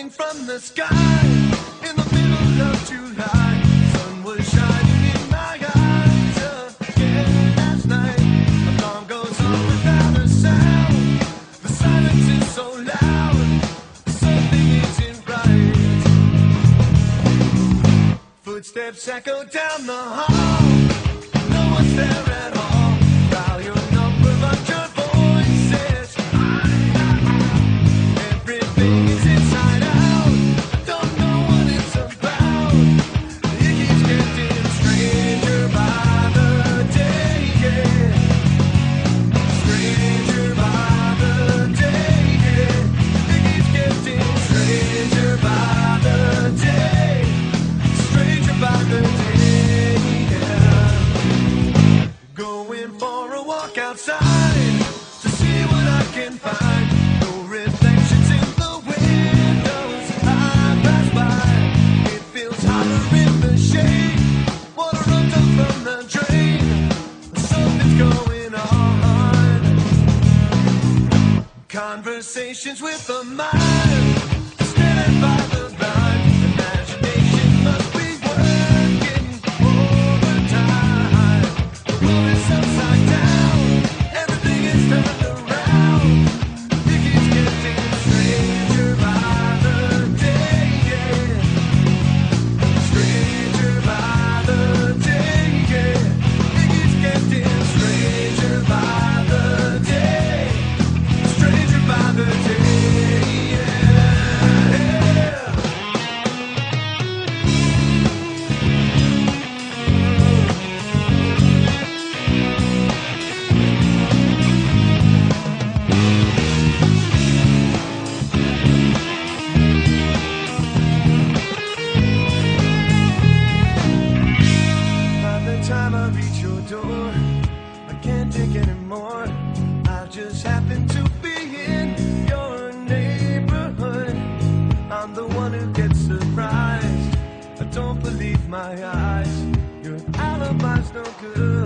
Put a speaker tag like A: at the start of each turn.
A: falling from the sky in the middle of July. Sun was shining in my eyes again last night. Alarm goes off without a sound. The silence is so loud. Something isn't right. Footsteps echo down the hall. No one's there at all. Dial your number, but your voices. Everything is inside out. I don't know what it's about. It keeps getting stranger by the day, yeah. Stranger by the day, yeah. It keeps getting stranger by the day. Stranger by the day, yeah. Going for a walk outside to see what I can find. No reflections in the windows I pass by. It feels hotter in the shade. Water runs up from the drain. Something's going on. Conversations with the mind, standing by the blind. Imagination must be working overtime. The world is upside down. Everything is turned around. It keeps getting stranger by the day, yeah. Stranger by the day, yeah. It keeps getting stranger by the day. Stranger by the day, yeah. By the time I reach your door, I can't take anymore. I just happen to be in your neighborhood. I'm the one who gets surprised. I don't believe my eyes. Your alibi's no good.